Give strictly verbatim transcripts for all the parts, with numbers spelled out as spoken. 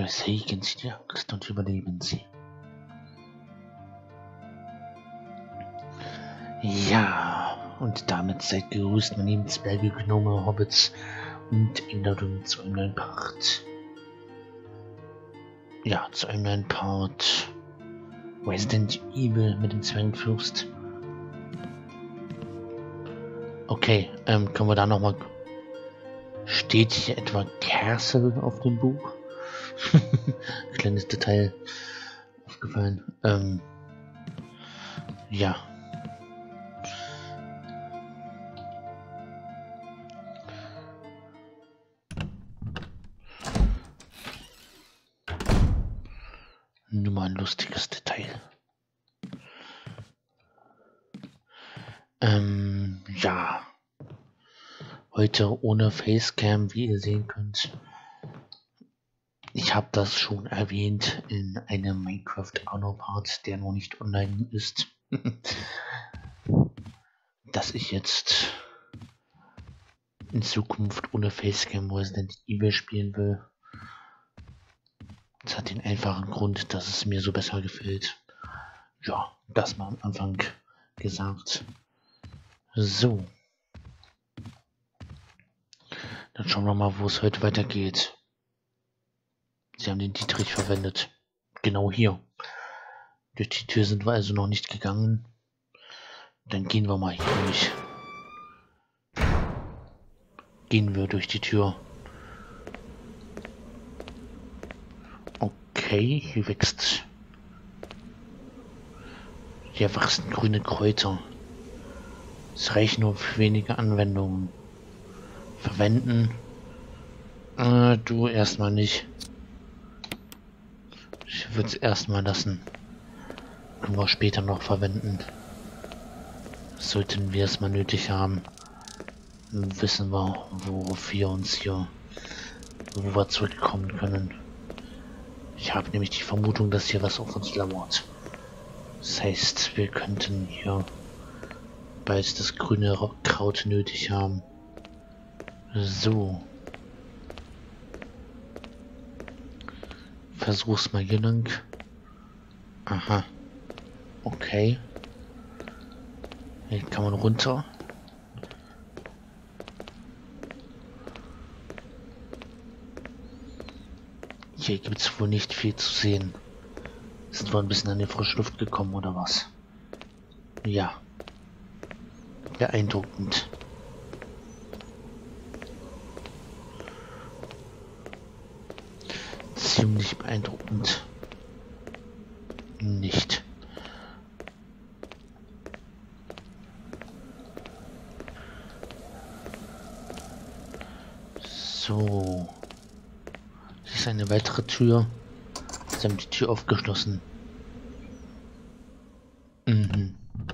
Besiegen Sie die Angst und überleben Sie. Ja, und damit seid gegrüßt, meine lieben Zwerge, Gnome, Hobbits und Änderungen zu einem neuen Part. Ja, zu einem neuen Part Resident Evil mit dem Zwergenfürst. Okay, ähm, können wir da nochmal... Steht hier etwa Castle auf dem Buch? Kleines Detail aufgefallen. Ähm, ja. Nur mal ein lustiges Detail. Ähm, ja. Heute ohne Facecam, wie ihr sehen könnt. Ich habe das schon erwähnt in einem Minecraft Arno Part, der noch nicht online ist, dass ich jetzt in Zukunft ohne Facecam Resident Evil spielen will. Das hat den einfachen Grund, dass es mir so besser gefällt. Ja, das mal am Anfang gesagt. So. Dann schauen wir mal, wo es heute weitergeht. Sie haben den Dietrich verwendet. Genau hier. Durch die Tür sind wir also noch nicht gegangen. Dann gehen wir mal hier durch. Gehen wir durch die Tür. Okay, hier wächst. Hier wachsen grüne Kräuter. Es reicht nur für wenige Anwendungen. Verwenden. Äh, du erstmal nicht. Ich würde es erstmal lassen. Können wir später noch verwenden. Sollten wir es mal nötig haben, wissen wir, worauf wir uns hier, wo wir zurückkommen können. Ich habe nämlich die Vermutung, dass hier was auf uns lauert. Das heißt, wir könnten hier bald das grüne Kraut nötig haben. So. Versuch's mal hier lang. Aha. Okay. Hier kann man runter. Hier gibt es wohl nicht viel zu sehen. Sind wir ein bisschen an die frische Luft gekommen oder was? Ja. Beeindruckend. Ziemlich beeindruckend. Nicht. So. Hier ist eine weitere Tür. Sie haben die Tür aufgeschlossen. Mhm.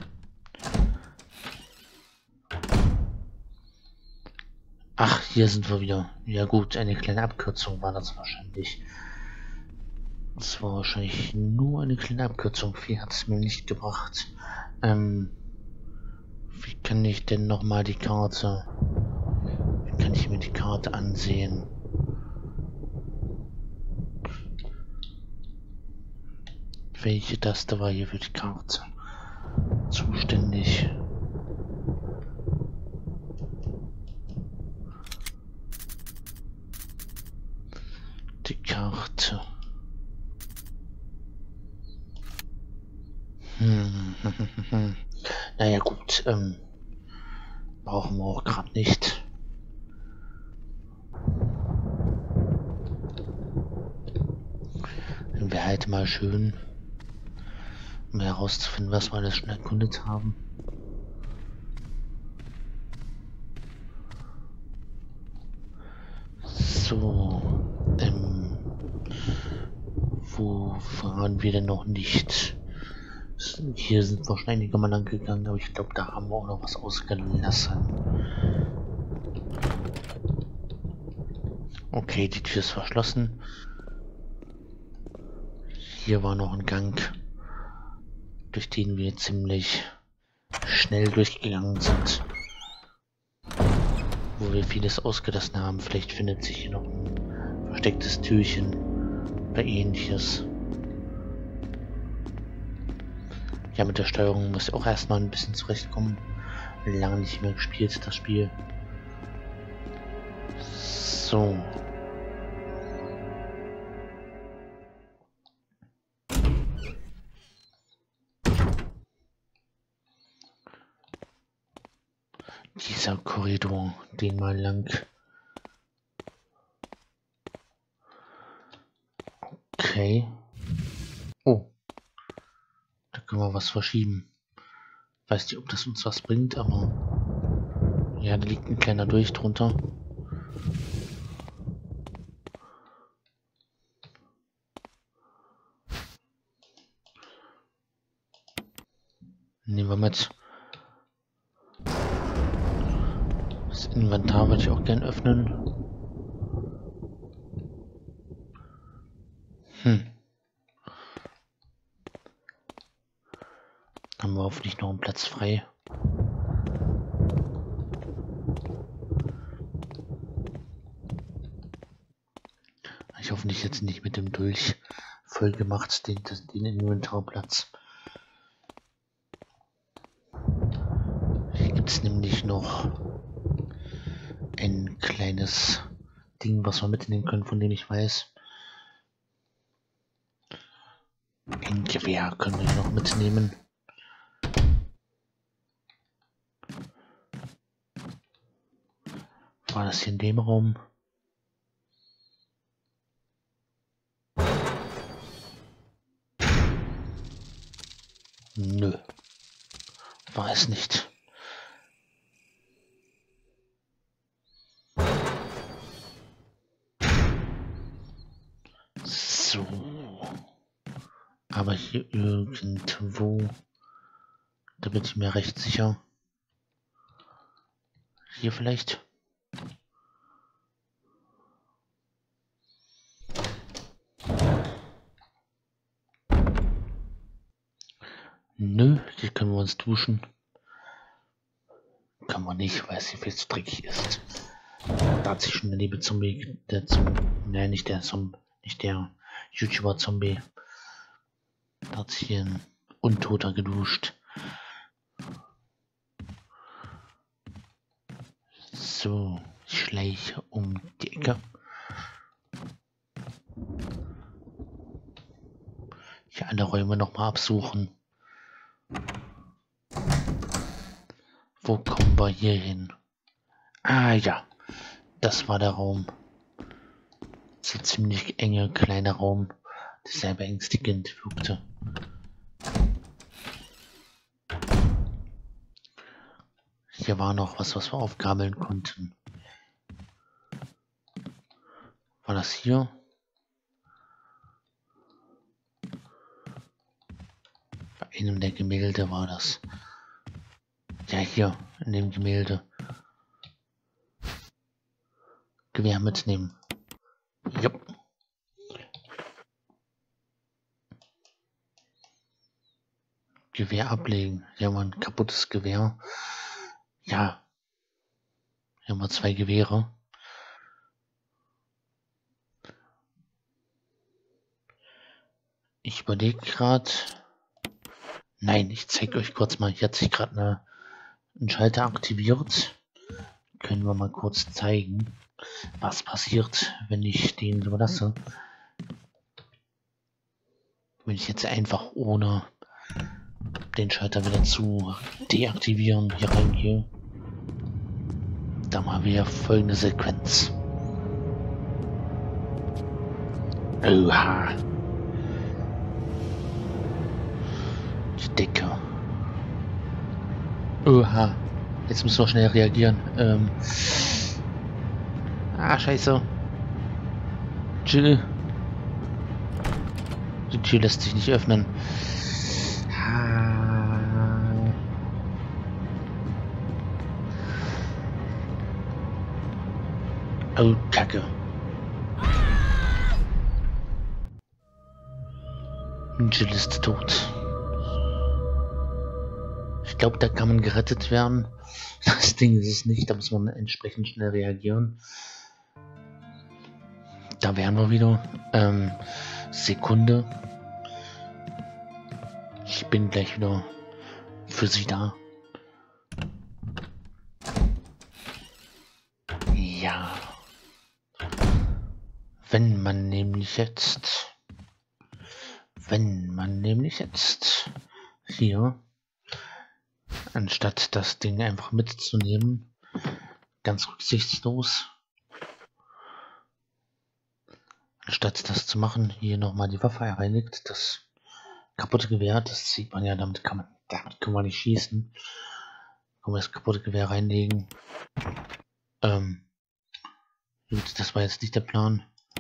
Ach, hier sind wir wieder. Ja gut, eine kleine Abkürzung war das wahrscheinlich. Das war wahrscheinlich nur eine kleine Abkürzung. Viel hat es mir nicht gebracht. Ähm, wie kann ich denn nochmal die Karte... Wie kann ich mir die Karte ansehen? Welche Taste war hier für die Karte zuständig? Die Karte. Hm. Naja gut, ähm, brauchen wir auch gerade nicht. Wäre halt mal schön, um herauszufinden, was wir alles schon erkundet haben. So, ähm, wo waren wir denn noch nicht? Hier sind wir schon einige Mal lang gegangen, aber ich glaube, da haben wir auch noch was ausgelassen. Okay, die Tür ist verschlossen. Hier war noch ein Gang, durch den wir ziemlich schnell durchgegangen sind. Wo wir vieles ausgelassen haben. Vielleicht findet sich hier noch ein verstecktes Türchen, oder ähnliches. Ja, mit der Steuerung muss ich auch erstmal ein bisschen zurechtkommen. Lange nicht mehr gespielt, das Spiel. So. Dieser Korridor, den mal lang. Okay. Oh. Da können wir was verschieben. Weiß nicht, ob das uns was bringt, aber... Ja, da liegt ein kleiner Durch drunter. Nehmen wir mit. Das Inventar würde ich auch gern öffnen. Hm. Haben wir hoffentlich noch einen Platz frei. Ich hoffentlich jetzt nicht mit dem Dolch voll gemacht, den, den Inventarplatz. Hier gibt es nämlich noch ein kleines Ding, was wir mitnehmen können, von dem ich weiß. Ein Gewehr können wir hier noch mitnehmen. War das hier in dem Raum? Nö. War es nicht. So. Aber hier irgendwo, da bin ich mir recht sicher. Hier vielleicht. Nö, hier können wir uns duschen. Kann man nicht, weil es hier viel zu dreckig ist. Da hat sich schon der liebe Zombie, der Zombie, nein, nicht der Zombie, nicht der YouTuber-Zombie. Da hat sich hier ein Untoter geduscht. So, ich schleiche um die Ecke. Hier alle Räume nochmal absuchen. Wo kommen wir hier hin? Ah ja, das war der Raum. So ziemlich enge, kleiner Raum, der sehr beängstigend wirkte. Hier war noch was, was wir aufgabeln konnten. War das hier? Bei einem der Gemälde war das. Ja, hier, in dem Gemälde. Gewehr mitnehmen. Jupp. Gewehr ablegen. Hier haben wir ein kaputtes Gewehr. Ja. Hier haben wir zwei Gewehre. Ich überlege gerade. Nein, ich zeige euch kurz mal. Hier hat sich gerade eine ein Schalter aktiviert. Können wir mal kurz zeigen, was passiert, wenn ich den so lasse. Wenn ich jetzt einfach ohne den Schalter wieder zu deaktivieren hier reingehe, dann haben wir folgende Sequenz. Oha. Die Decke. Oha. Jetzt müssen wir schnell reagieren. Ähm. Ah, scheiße. Chill. Die Tür lässt sich nicht öffnen. Ah. Oh, Kacke. Jill ist tot. Ich glaube, da kann man gerettet werden. Das Ding ist es nicht, da muss man entsprechend schnell reagieren. Da wären wir wieder. Ähm, Sekunde. Ich bin gleich wieder für Sie da. Ja. Wenn man nämlich jetzt... Wenn man nämlich jetzt hier, anstatt das Ding einfach mitzunehmen, ganz rücksichtslos, anstatt das zu machen, hier nochmal die Waffe reinigt, das kaputte Gewehr, das sieht man ja, damit kann man, damit kann man nicht schießen. Kann man das kaputte Gewehr reinlegen. Ähm, gut, das war jetzt nicht der Plan.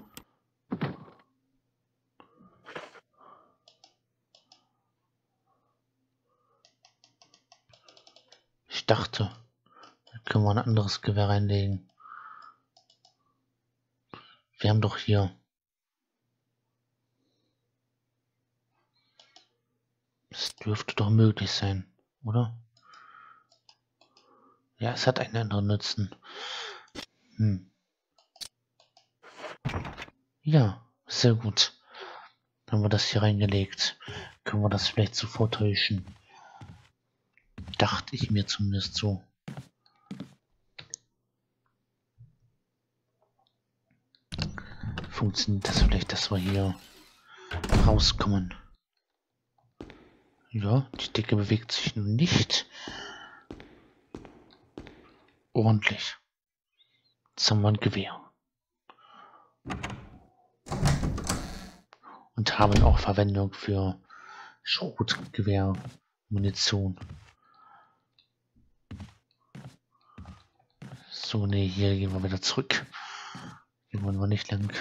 Ich dachte, da können wir ein anderes Gewehr reinlegen. Wir haben doch hier... Das dürfte doch möglich sein, oder? Ja, es hat einen anderen Nutzen. Hm. Ja, sehr gut. Haben wir das hier reingelegt. Können wir das vielleicht so vortäuschen? Dachte ich mir zumindest so. Funktioniert das vielleicht, dass wir hier rauskommen? Ja, die Decke bewegt sich nun nicht. Ordentlich. Jetzt haben wir ein Gewehr. Und haben auch Verwendung für Schrotgewehr, Munition. So, ne, hier gehen wir wieder zurück. Hier wollen wir nicht lang.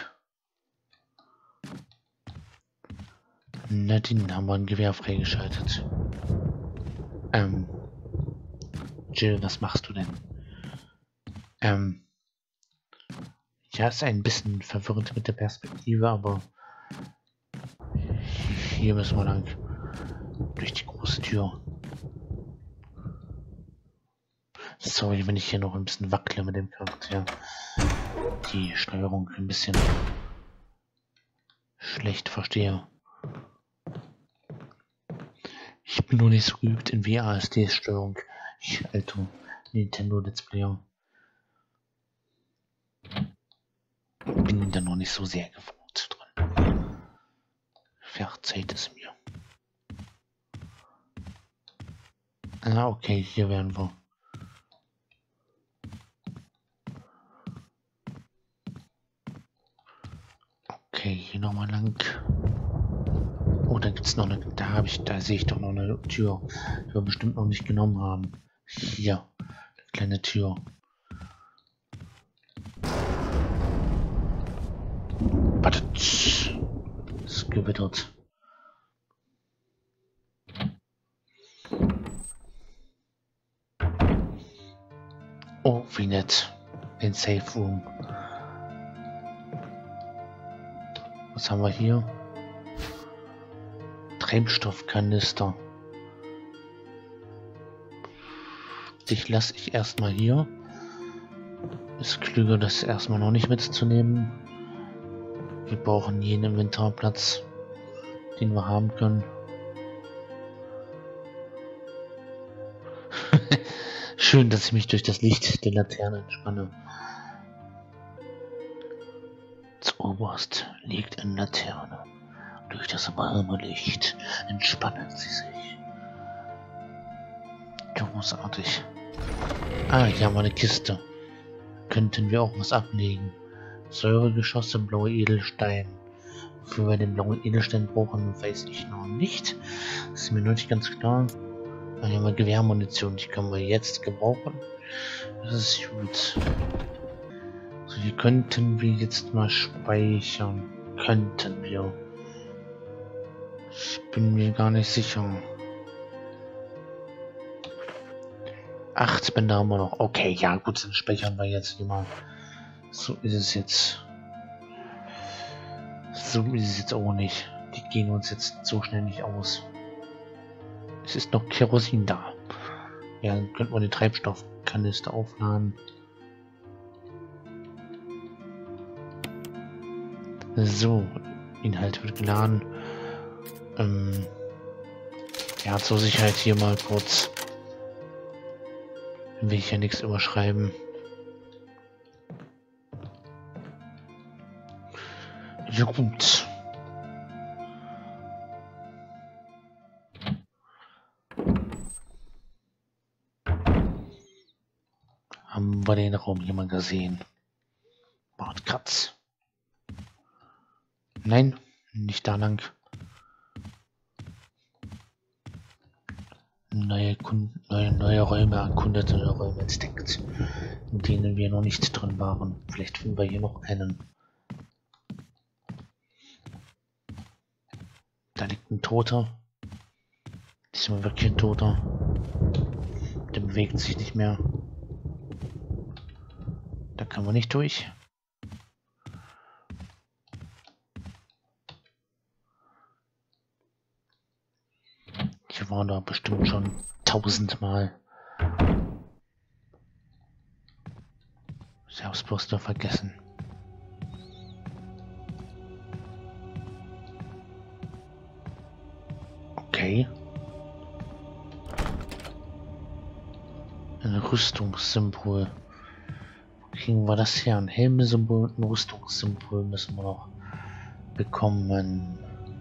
Nadine, haben wir ein Gewehr freigeschaltet. Ähm. Jill, was machst du denn? Ähm. Ja, ist ein bisschen verwirrend mit der Perspektive, aber hier müssen wir lang. Durch die große Tür. Sorry, wenn ich hier noch ein bisschen wackle mit dem Charakter. Die Steuerung ein bisschen schlecht verstehe. Ich bin nur nicht so geübt in W A S D-Steuerung. Ich, alter Nintendo Let's Player. Bin da noch nicht so sehr gewohnt drin. Verzeiht es mir. Ah, okay, hier wären wir. Okay, hier nochmal lang. Oh, da gibt's noch eine. Da habe ich, da sehe ich doch noch eine Tür, die wir bestimmt noch nicht genommen haben. Hier, eine kleine Tür. Warte, es gewittert. Oh, wie nett. Den Safe Room. Was haben wir hier? Treibstoffkanister. Dich lasse ich erstmal hier. Ist klüger, das erstmal noch nicht mitzunehmen. Wir brauchen jeden Inventarplatz, den wir haben können. Schön, dass ich mich durch das Licht der Laterne entspanne. Zuoberst liegt eine Laterne. Durch das warme Licht entspannen sie sich. Großartig. Ah, hier haben wir eine Kiste. Könnten wir auch was ablegen. Säuregeschosse, blaue Edelstein. Wofür wir den blauen Edelstein brauchen, weiß ich noch nicht. Das ist mir noch nicht ganz klar. Dann haben wir Gewehrmunition, die können wir jetzt gebrauchen. Das ist gut. So, hier könnten wir jetzt mal speichern. Könnten wir. Ich bin mir gar nicht sicher. Acht Bänder haben wir noch. Okay, ja gut, dann speichern wir jetzt immer. So ist es jetzt. So ist es jetzt auch nicht. Die gehen uns jetzt so schnell nicht aus. Es ist noch Kerosin da. Ja, dann könnten wir den Treibstoffkanister aufladen. So, Inhalt wird geladen. Ähm, ja, zur Sicherheit hier mal kurz. Will ich ja nichts überschreiben. Ja gut. Haben wir den Raum hier mal gesehen? Bartkratz. Nein, nicht da lang. Neue, neue, neue Räume erkundet, neue Räume entdeckt, in denen wir noch nicht drin waren. Vielleicht finden wir hier noch einen. Da liegt ein Toter. Diesmal wirklich ein Toter. Der bewegt sich nicht mehr. Da kann man nicht durch. Hier waren da bestimmt schon tausendmal. Ich hab's bloß nur vergessen. Okay. Ein Rüstungssymbol. Wo kriegen wir das her? Ein Helmsymbol und ein Rüstungssymbol müssen wir noch bekommen.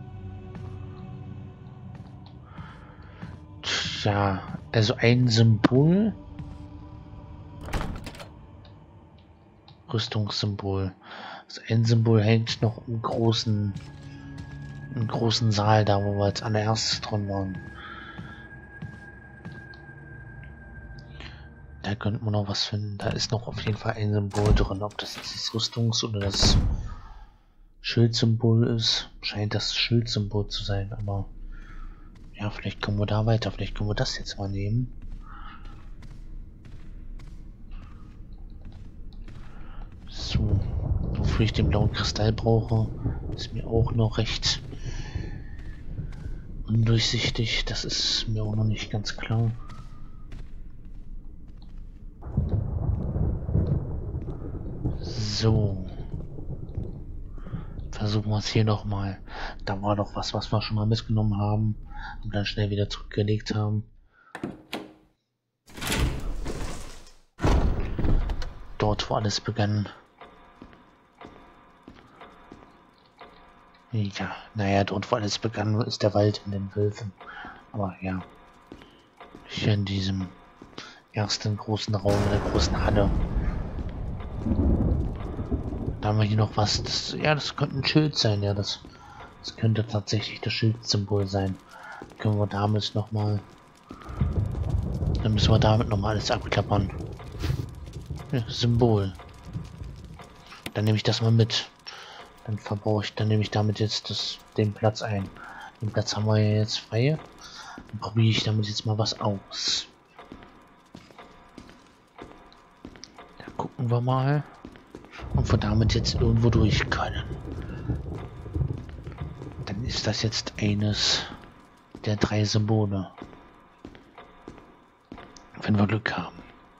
Tja, also ein Symbol. Rüstungssymbol. Also ein Symbol hängt noch im großen, im großen Saal, da wo wir als allererstes drin waren. Da könnte man noch was finden. Da ist noch auf jeden Fall ein Symbol drin. Ob das jetzt das Rüstungs- oder das Schildsymbol ist, scheint das Schildsymbol zu sein. Aber ja, vielleicht kommen wir da weiter. Vielleicht können wir das jetzt mal nehmen. So, wofür ich den blauen Kristall brauche, ist mir auch noch recht undurchsichtig. Das ist mir auch noch nicht ganz klar. So. Versuchen wir es hier nochmal. Da war doch was, was wir schon mal mitgenommen haben und dann schnell wieder zurückgelegt haben. Dort, wo alles begann. Ja, naja, dort, wo alles begann, ist der Wald in den Wölfen. Aber ja, hier in diesem ersten großen Raum, in der großen Halle. Da haben wir hier noch was. Das, ja, das könnte ein Schild sein. Ja, das, das könnte tatsächlich das Schildsymbol sein. Können wir damit nochmal. Dann müssen wir damit nochmal alles abklappern. Ja, Symbol. Dann nehme ich das mal mit. Dann verbrauche ich, dann nehme ich damit jetzt das, den Platz ein. Den Platz haben wir ja jetzt frei. Dann probiere ich damit jetzt mal was aus. Da gucken wir mal, ob wir damit jetzt irgendwo durch können. Dann ist das jetzt eines der drei Symbole. Wenn wir Glück haben.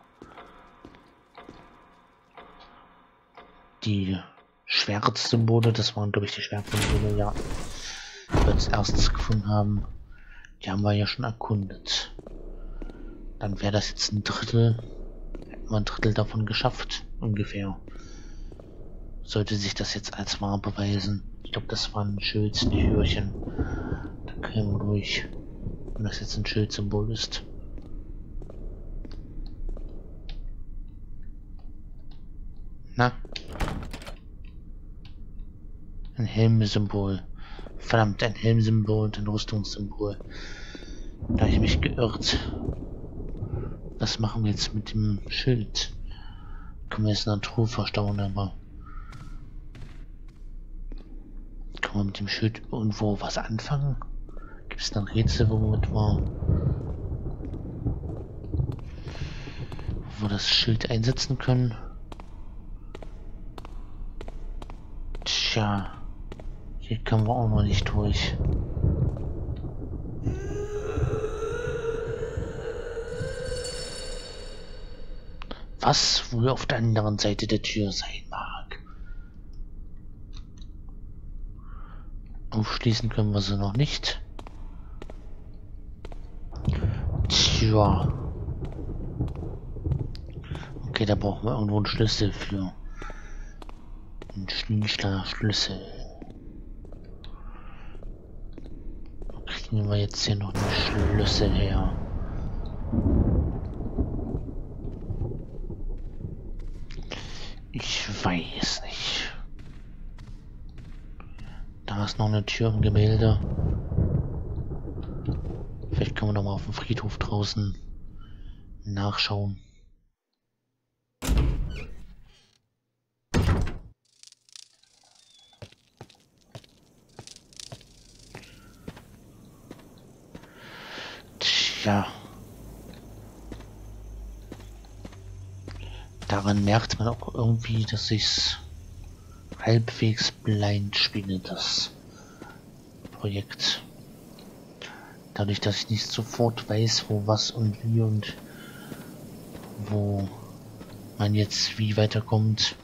Die Schwertsymbole, das waren glaube ich die Schwertsymbole, ja, die wir als erstes gefunden haben, die haben wir ja schon erkundet. Dann wäre das jetzt ein Drittel, hätten wir ein Drittel davon geschafft, ungefähr. Sollte sich das jetzt als wahr beweisen. Ich glaube, das waren Schildtürchen. Da kämen wir durch, wenn das jetzt ein Schildsymbol ist. Na? Ein Helmsymbol. Verdammt, ein Helmsymbol und ein Rüstungssymbol. Da habe ich mich geirrt. Was machen wir jetzt mit dem Schild? Können wir jetzt in der Truhe verstauen, aber... Können wir mit dem Schild irgendwo was anfangen? Gibt es dann Rätsel, womit wir... wo wir das Schild einsetzen können? Tja... Hier kommen wir auch noch nicht durch. Was wohl auf der anderen Seite der Tür sein mag. Aufschließen können wir sie noch nicht. Tja. Okay, da brauchen wir irgendwo einen Schlüssel für. Ein Schlüssel. Wo kriegen wir jetzt hier noch einen Schlüssel her? Ich weiß nicht. Da ist noch eine Tür im Gemälde. Vielleicht können wir noch mal auf dem Friedhof draußen nachschauen. Tja. Daran merkt man auch irgendwie, dass ich's halbwegs blind spiele, das Projekt. Dadurch, dass ich nicht sofort weiß, wo was und wie und wo man jetzt wie weiterkommt.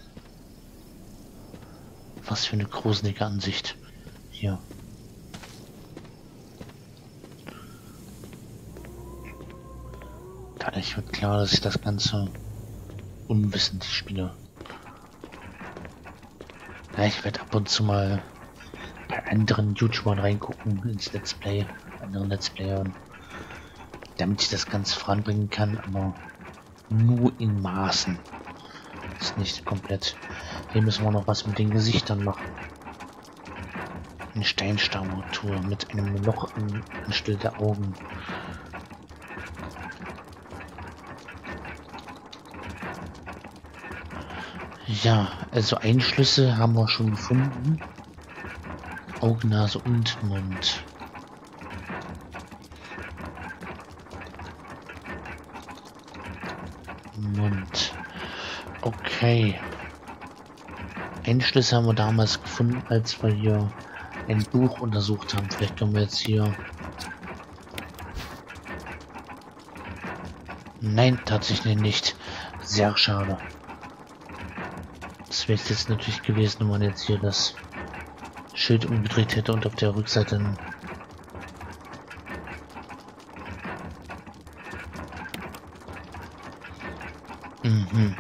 Was für eine gruselige Ansicht. Hier. Dadurch wird klar, dass ich das Ganze unwissend spiele. Ja, ich werde ab und zu mal bei anderen YouTubern reingucken ins Let's Play, anderen Let's Playern, damit ich das Ganze voranbringen kann, aber nur in Maßen. Das ist nicht komplett. Hier müssen wir noch was mit den Gesichtern machen. Eine Steinstatue mit einem Loch anstelle der Augen. Ja, also Einschlüsse haben wir schon gefunden. Augen, Nase und Mund. Mund. Okay. Einschlüsse haben wir damals gefunden, als wir hier ein Buch untersucht haben. Vielleicht können wir jetzt hier... Nein, tatsächlich nicht. Sehr schade. Das wäre jetzt natürlich gewesen, wenn man jetzt hier das Schild umgedreht hätte und auf der Rückseite ein mhm.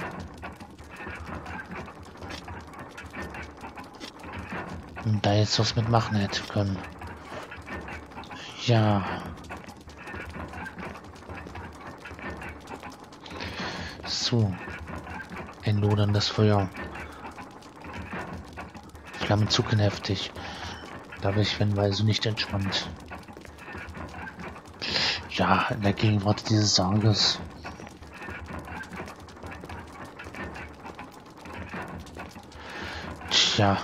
Und da jetzt was mitmachen hätte können. Ja. So. Ein loderndes Feuer. Flammen zucken heftig. Dadurch werden wir also nicht entspannt. Ja, in der Gegenwart dieses Sarges. Tja.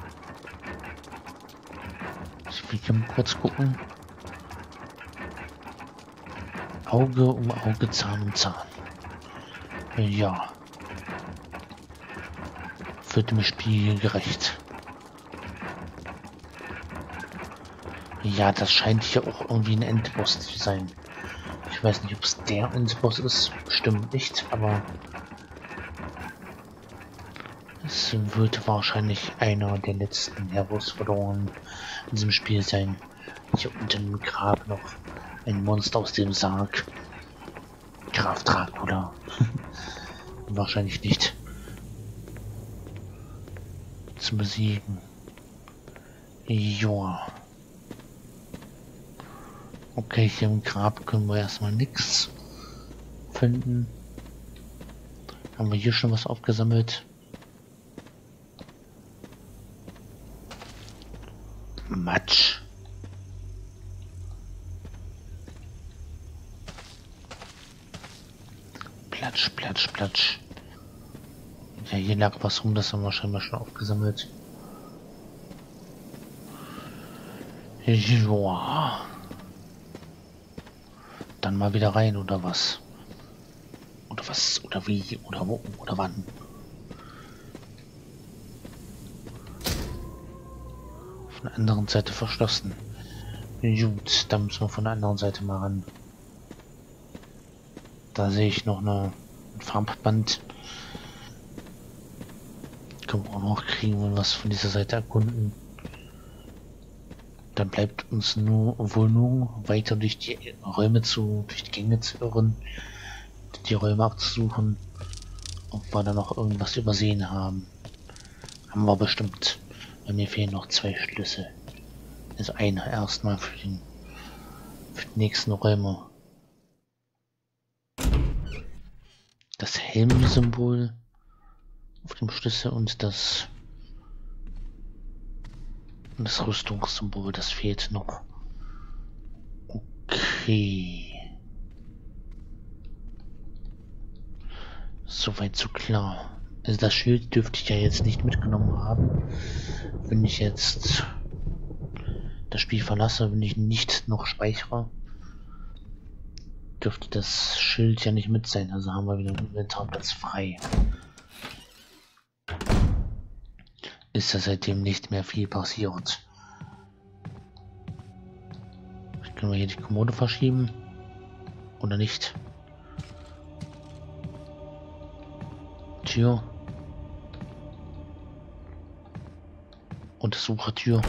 Ich will hier mal kurz gucken. Auge um Auge, Zahn um Zahn. Ja. Wird dem Spiel gerecht. Ja, das scheint hier auch irgendwie ein Endboss zu sein. Ich weiß nicht, ob es der Endboss ist. Bestimmt nicht, aber es wird wahrscheinlich einer der letzten Herausforderungen in diesem Spiel sein. Hier unten im Grab noch ein Monster aus dem Sarg. Graf Dracula. Wahrscheinlich nicht zu besiegen. Joa. Okay, hier im Grab können wir erstmal nichts finden. Haben wir hier schon was aufgesammelt? Matsch. Platsch, platsch, platsch. Ja, hier lag was rum, das haben wir scheinbar schon aufgesammelt. Joa. Dann mal wieder rein, oder was? Oder was? Oder wie? Oder wo? Oder wann? Von der anderen Seite verschlossen. Gut, dann müssen wir von der anderen Seite mal ran. Da sehe ich noch eine, ein Farbband. Können wir auch noch kriegen und was von dieser Seite erkunden. Dann bleibt uns nur wohl nur weiter durch die Räume zu, durch die Gänge zu irren, die Räume abzusuchen, ob wir da noch irgendwas übersehen haben. Haben wir bestimmt. Bei mir fehlen noch zwei Schlüssel. Also einer erstmal für den für die nächsten Räume. Das Helmsymbol auf dem Schlüssel und das und das Rüstungssymbol, das fehlt noch. Okay. Soweit so klar. Also das Schild dürfte ich ja jetzt nicht mitgenommen haben. Wenn ich jetzt das Spiel verlasse, wenn ich nicht noch speichere, dürfte das Schild ja nicht mit sein. Also haben wir wieder einen Inventarplatz frei. Ist ja seitdem nicht mehr viel passiert. Können wir hier die Kommode verschieben? Oder nicht? Tür. Untersuchertür.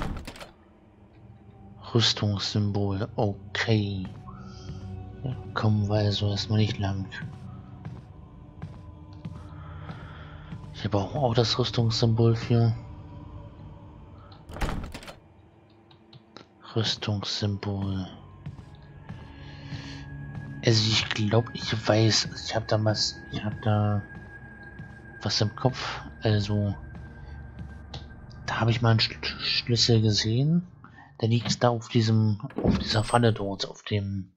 Rüstungssymbol. Okay. Ja, kommen wir also erstmal nicht lang. Hier brauchen wir auch das Rüstungssymbol für. Rüstungssymbol. Also ich glaube, ich weiß, ich habe da was, ich habe da was im Kopf. Also da habe ich mal einen Sch Schlüssel gesehen. Der liegt da auf diesem, auf dieser Falle dort, auf dem.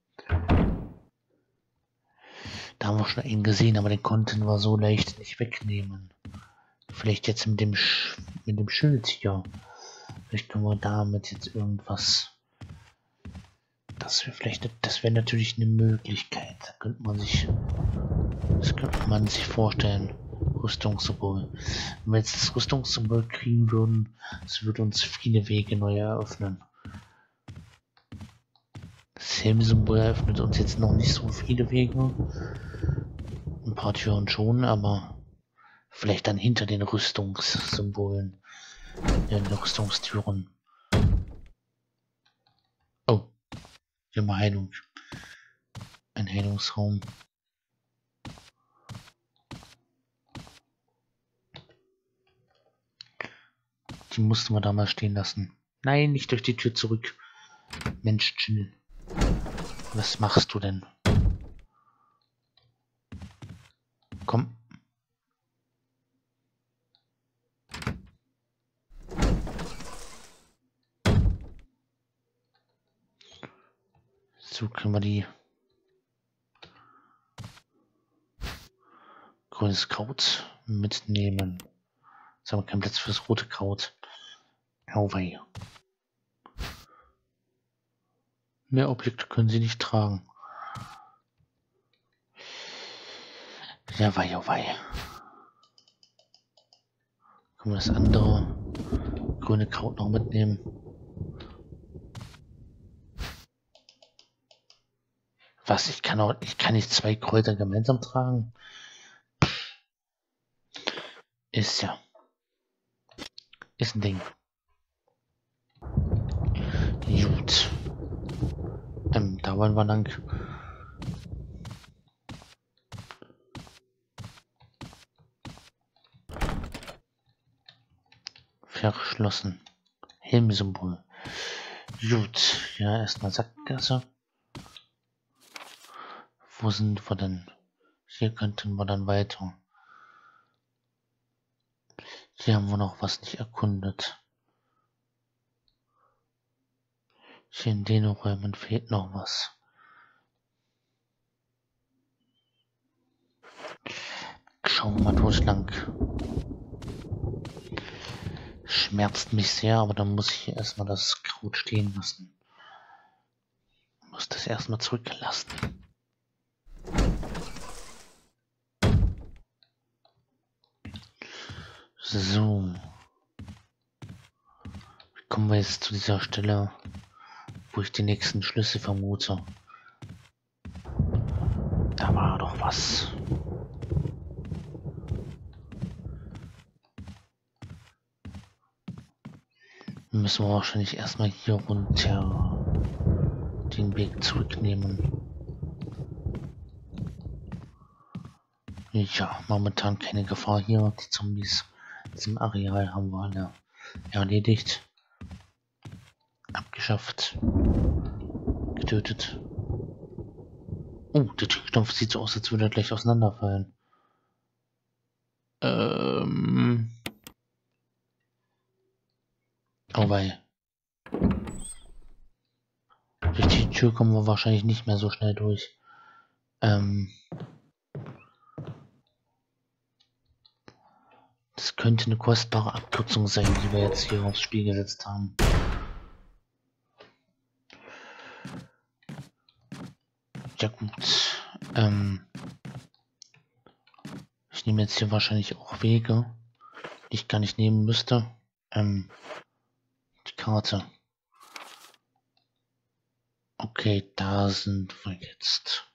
Da haben wir schon einen gesehen, aber den konnten wir so leicht nicht wegnehmen. Vielleicht jetzt mit dem Sch mit dem Schild hier. Vielleicht können wir damit jetzt irgendwas. Das wäre vielleicht, das wäre natürlich eine Möglichkeit. Da könnte man sich, das könnte man sich vorstellen. Rüstungssymbol. Wenn wir jetzt das Rüstungssymbol kriegen würden, das würde uns viele Wege neu eröffnen. Das Helmsymbol eröffnet uns jetzt noch nicht so viele Wege. Ein paar Türen schon, aber vielleicht dann hinter den Rüstungssymbolen, den Rüstungstüren. Oh, wir haben Heilung. Ein Heilungsraum. Die mussten wir da mal stehen lassen. Nein, nicht durch die Tür zurück. Mensch, chill. Was machst du denn? Komm. So können wir die grünes Kraut mitnehmen. Jetzt haben wir keinen Platz für das rote Kraut. Auwei. Mehr Objekte können sie nicht tragen. Ja, wei, oh wei. Können wir das andere grüne Kraut noch mitnehmen? Was? Ich kann auch, ich kann nicht zwei Kräuter gemeinsam tragen? Ist ja. Ist ein Ding. Gut. Ähm, da wollen wir lang. Verschlossen. Helmsymbol. Gut. Ja, erstmal Sackgasse. Wo sind wir denn? Hier könnten wir dann weiter. Hier haben wir noch was nicht erkundet. Hier in den Räumen fehlt noch was. Schauen wir mal durch lang. Schmerzt mich sehr, aber dann muss ich hier erstmal das Kraut stehen lassen. Muss das erstmal zurücklassen. So. Wie kommen wir jetzt zu dieser Stelle, wo ich die nächsten Schlüssel vermute? Da war doch was. müssen wir wahrscheinlich erstmal hier runter den Weg zurücknehmen. Ja, momentan keine Gefahr hier. Die Zombies in diesem Areal haben wir alle erledigt. Abgeschafft. Getötet. Oh, der Türknopf sieht so aus, als würde er gleich auseinanderfallen. Ähm. Oh wei. Durch die Tür kommen wir wahrscheinlich nicht mehr so schnell durch. Ähm. Das könnte eine kostbare Abkürzung sein, die wir jetzt hier aufs Spiel gesetzt haben. Ja gut. Ähm. Ich nehme jetzt hier wahrscheinlich auch Wege, die ich gar nicht nehmen müsste. Ähm. Die Karte. Okay, da sind wir jetzt.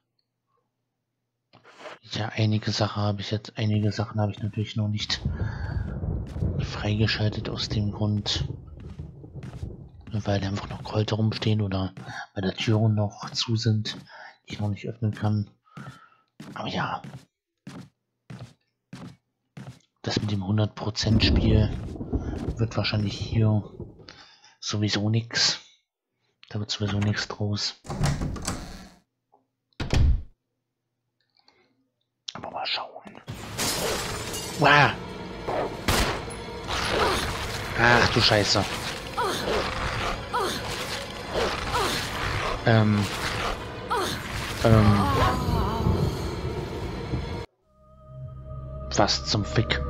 Ja, einige Sachen habe ich jetzt, einige Sachen habe ich natürlich noch nicht freigeschaltet aus dem Grund, weil da einfach noch Kräuter rumstehen oder weil da Türen noch zu sind, die ich noch nicht öffnen kann. Aber ja, das mit dem hundert Prozent Spiel wird wahrscheinlich hier sowieso nichts. Da wird sowieso nichts draus. Aber mal schauen. Wow. Ach du Scheiße. Ähm. Ähm. Was zum Fick?